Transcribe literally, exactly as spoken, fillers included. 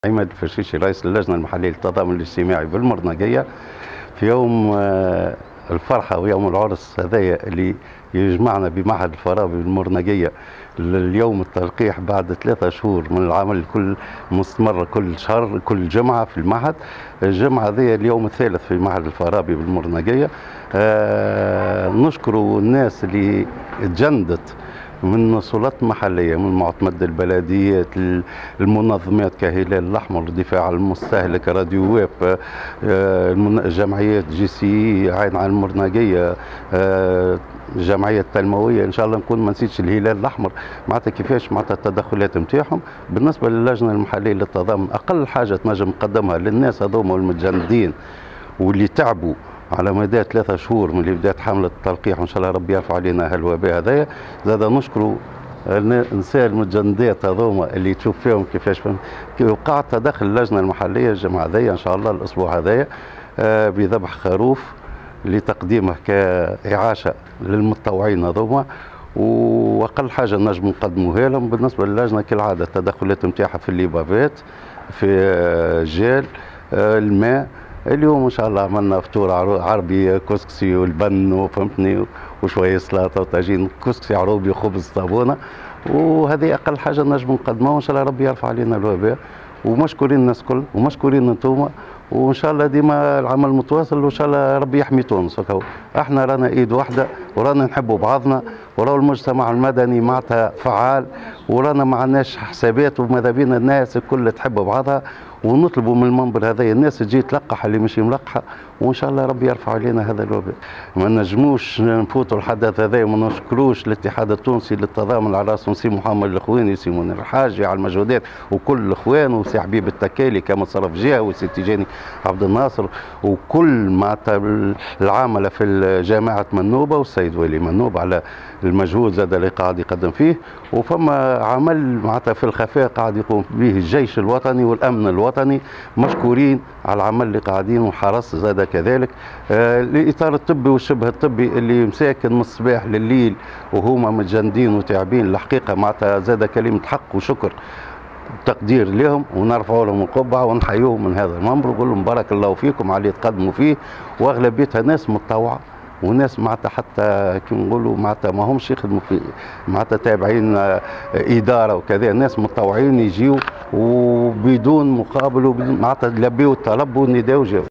عماد الفشيشي رئيس اللجنة المحلية للتضامن الاجتماعي بالمرنقية في يوم آه، الفرحة ويوم العرس هذايا اللي يجمعنا بمعهد الفارابي بالمرنقية. اليوم التلقيح بعد ثلاثة شهور من العمل، كل مستمر كل شهر كل جمعة في المعهد. الجمعة هذه اليوم الثالث في معهد الفارابي بالمرنقية. آه نشكر الناس اللي تجندت من سلطات محلية، من معتمد البلديات، المنظمات كهلال الأحمر، الدفاع عن المستهلك، راديو ويب، جمعيات جي سي عين على المرنقية، الجمعية التنموية. إن شاء الله نكون ما نسيتش الهلال الأحمر، معناتها كيفاش معناتها التدخلات نتاعهم. بالنسبة للجنة المحلية للتضامن، أقل حاجة تنجم نقدمها للناس هذوما المتجندين واللي تعبوا على مدى ثلاثة شهور من اللي بدات حملة التلقيح، وإن شاء الله ربي يرفع علينا هالوباء هذايا. زاد نشكروا النساء المتجندات هذوما اللي تشوف فيهم كيفاش وقع تدخل اللجنة المحلية الجمعة هذايا إن شاء الله الأسبوع هذايا بذبح خروف لتقديمه كإعاشة للمتطوعين هذوما، وأقل حاجة نجم نقدموها لهم. بالنسبة للجنة كالعادة التدخلات نتاعها في اللبابات، في الجال، الماء. اليوم ان شاء الله عملنا فطور عربي، كسكسي والبن وفهمتني وشويه سلطه وطاجين، كسكسي عروبي وخبز طابونه، وهذه اقل حاجه نجم نقدمها. وان شاء الله ربي يرفع علينا الوباء. ومشكورين الناس الكل ومشكورين انتم، وان شاء الله ديما العمل متواصل، وان شاء الله ربي يحمي تونس. احنا رانا ايد واحده ورانا نحبوا بعضنا، وراو المجتمع المدني معناتها فعال، ورانا ما عندناش حسابات، وماذا بينا الناس الكل تحب بعضها. ونطلبوا من المنبر هذايا الناس تجي تلقح اللي مش ملقحه، وان شاء الله ربي يرفع علينا هذا الوباء. ما نجموش نفوتوا الحدث هذايا وما نشكروش الاتحاد التونسي للتضامن على راسه سي محمد الخويني، سي منير الحاجي على المجهودات، وكل الاخوان، وسي حبيب التكالي كما صرف جهه، وسي تيجاني عبد الناصر، وكل معناتها العامله في جامعه منوبه، والسيد والي منوب على المجهود زاد اللي قاعد يقدم فيه. وفما عمل معناتها في الخفاء قاعد يقوم به الجيش الوطني والامن الوطني، مشكورين على العمل اللي قاعدين، وحرس زاد كذلك. آه الاطار الطبي والشبه الطبي اللي مساكن من الصباح لليل وهما متجندين وتعبين، الحقيقه معناتها زاد كلمه حق وشكر تقدير لهم، ونرفعوا لهم القبعه ونحيوهم من هذا المنبر ونقول لهم بارك الله فيكم على اللي تقدموا فيه. واغلبيتها ناس متطوعه وناس معناتها حتى كي نقولوا معناتها ما همش يخدموا في معناتها تابعين اداره وكذا، ناس متطوعين يجيو وبدون مقابل، معناتها لبيوا الطلب والنداء وجاوا.